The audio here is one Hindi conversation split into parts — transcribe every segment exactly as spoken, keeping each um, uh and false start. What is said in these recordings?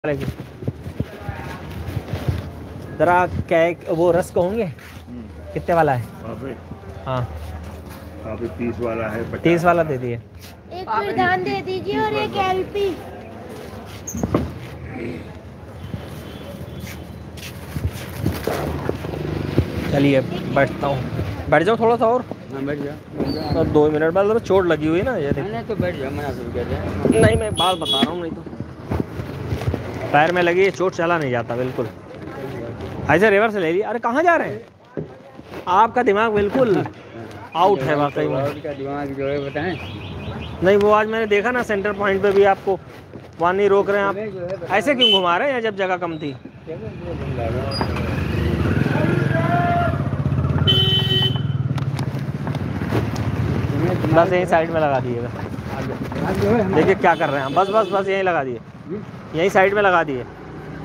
जरा केक वो रस कहोगे कितने वाला है? हाँ तीस वाला है। तीस वाला दे दिए। एक प्रधान दे दीजिए और एक एलपी। चलिए बैठता हूँ, बैठ जाओ थोड़ा सा और। हाँ बैठ जा। तो दो मिनट बाद चोट लगी हुई ना ये नहीं तो बैठ जा, मना तो कर रहे। नहीं मैं बात बता रहा हूँ, नहीं तो पैर में लगी है चोट, चला नहीं जाता बिल्कुल। ऐसे रिवर्स ले लिया। अरे कहाँ जा रहे हैं? आपका दिमाग बिल्कुल आउट है वाकई में। का दिमाग जो है बताएं। नहीं वो आज मैंने देखा ना सेंटर पॉइंट पे भी आपको वहाँ नहीं रोक रहे हैं आप। ऐसे क्यों घुमा रहे हैं जब जगह कम थी? बस यहीं साइड में लगा दिएगा। देखिए क्या कर रहे हैं। बस बस बस यहीं लगा दिए, यहीं साइड में लगा दिए।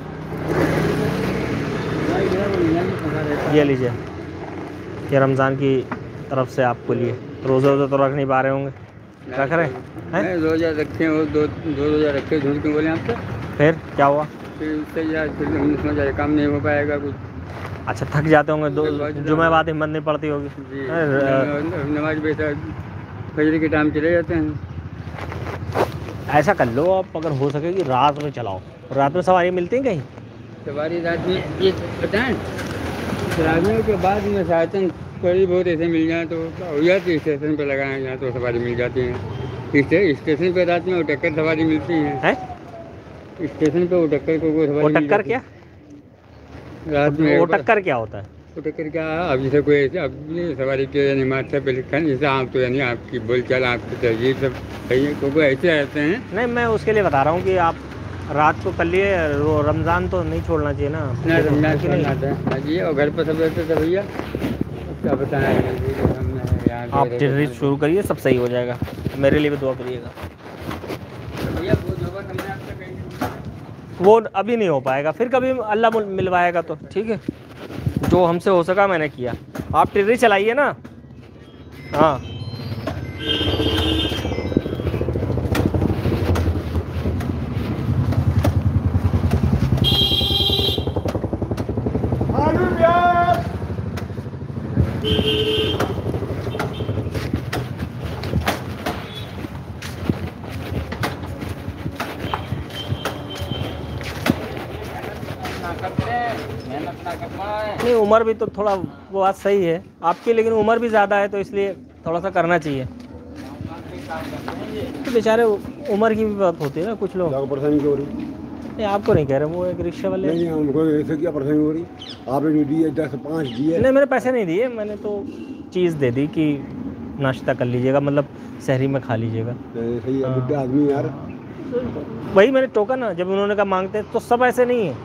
ये लीजिए, ये रमज़ान की तरफ से आपको लिए। रोज़े रोज़े तो रख नहीं पा रहे होंगे, रख रहे हैं? रोजा रखे हैं, दो दो रोजा रखे, झूठ क्यों बोले आपसे? फिर क्या हुआ? फिर उससे यार फिर हमने समझा काम नहीं हो पाएगा कुछ। अच्छा थक जाते होंगे, दो जुमे बाद हिम्मत नहीं पड़ती होगी। नमाज बेटा फजर के टाइम चले जाते हैं। ऐसा कर लो आप, अगर हो सके कि रात में चलाओ। रात में सवारी मिलती है कहीं? सवारी रात में ये बताएं, रात के बाद में साधन थोड़ी बहुत ऐसे मिल जाए तो हो जाती, स्टेशन पे लगाए यहाँ तो सवारी मिल जाती है। स्टेशन पे रात में वो टक्कर सवारी मिलती है, है? स्टेशन पे वो टक्कर को सवारी। वो टक्कर क्या? रात में वो टक्कर क्या होता है? वो टक्कर क्या है? अब जैसे कोई ऐसे अपनी सवारी के नमाज से पहले लिखा जैसे आप तो यानी आपकी बोलचाल आपकी तहजीब सब सही है, क्योंकि ऐसे आते हैं। नहीं मैं उसके लिए बता रहा हूँ कि आप रात को कर लिए, वो रमज़ान तो नहीं छोड़ना चाहिए ना। ना रमज़ान की नहीं आता है और घर पर सब रहते थे भैया, क्या बताएं। आप टिर्री शुरू करिए, सब सही हो जाएगा। मेरे लिए भी दुआ करिएगा। वो अभी नहीं हो पाएगा, फिर कभी अल्लाह मिलवाएगा तो ठीक है। जो हमसे हो सका मैंने किया। आप टिर्री चलाइए ना। हाँ नहीं उम्र भी तो थोड़ा, वो बात सही है आपकी, लेकिन उम्र भी ज़्यादा है तो इसलिए थोड़ा सा करना चाहिए। तो बेचारे उम्र की भी बात होती है ना, कुछ लोग परेशानी क्यों हो रही? नहीं आपको नहीं कह रहे, वो एक रिक्शे वाले। नहीं हमको ऐसे क्या परेशानी हो रही? आपने दिए दस पाँच दिए। नहीं मैंने पैसे नहीं दिए, मैंने तो चीज़ दे दी कि नाश्ता कर लीजिएगा, मतलब शहरी में खा लीजिएगा। सही है बुढ़े आदमी यार। वही मैंने टोकन ना, जब उन्होंने कहा मांगते तो सब ऐसे नहीं है।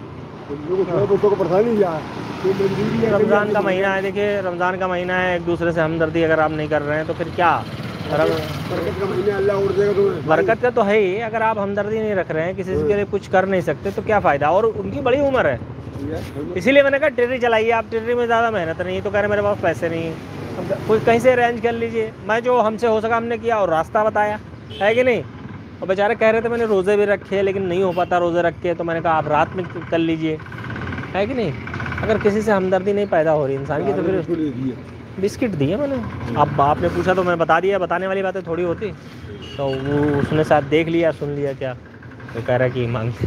रमज़ान का महीना है, देखिए रमज़ान का महीना है, एक दूसरे से हमदर्दी अगर आप नहीं कर रहे हैं तो फिर क्या? बरकत का महीना अल्लाह और देगा तुम्हें। बरकत का तो है ही, अगर आप हमदर्दी नहीं रख रहे हैं, किसी के लिए कुछ कर नहीं सकते तो क्या फ़ायदा? और उनकी बड़ी उम्र है, इसीलिए मैंने कहा टिर्री चलाइए आप। टिर्री में ज़्यादा मेहनत नहीं है, तो कह रहे मेरे पास पैसे नहीं है, कोई कहीं से अरेंज कर लीजिए। मैं जो हमसे हो सका हमने किया और रास्ता बताया, है कि नहीं? और बेचारे कह रहे थे मैंने रोज़े भी रखे लेकिन नहीं हो पाता रोज़े रख के, तो मैंने कहा आप रात में कर लीजिए, है कि नहीं? अगर किसी से हमदर्दी नहीं पैदा हो रही इंसान की तो फिर बिस्किट दिए मैंने। अब आपने पूछा तो मैं बता दिया, बताने वाली बातें थोड़ी होती। तो वो उसने शायद देख लिया सुन लिया क्या, तो कह रहा कि मांगते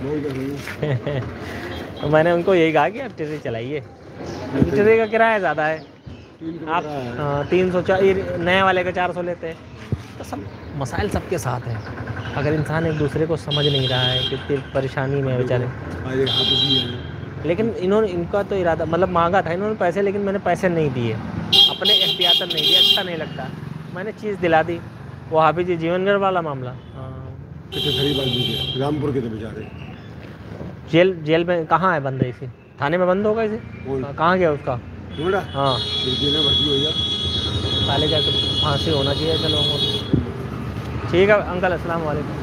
तो मैंने उनको यही कहा कि आप टिर्री चलाइए। टिर्री का किराया ज़्यादा है, आप तीन सौ चार, नए वाले का चार सौ लेते हैं। तो सब मसाइल सबके साथ हैं, अगर इंसान एक दूसरे को समझ नहीं रहा है कितनी परेशानी में बेचारे। लेकिन इन्होंने, इनका तो इरादा मतलब मांगा था इन्होंने पैसे, लेकिन मैंने पैसे नहीं दिए, अपने एहतियातन नहीं दिया, अच्छा नहीं लगता। मैंने चीज़ दिला दी। वो हाफिज जी जीवनगढ़ वाला मामला, रामपुर के तो बेचारे जेल जेल में कहाँ है बंद है? इसे थाने में बंद होगा इसे, कहाँ गया उसका? हाँ साले का फांसी होना चाहिए। चलो ठीक है अंकल, अस्सलाम वालेकुम।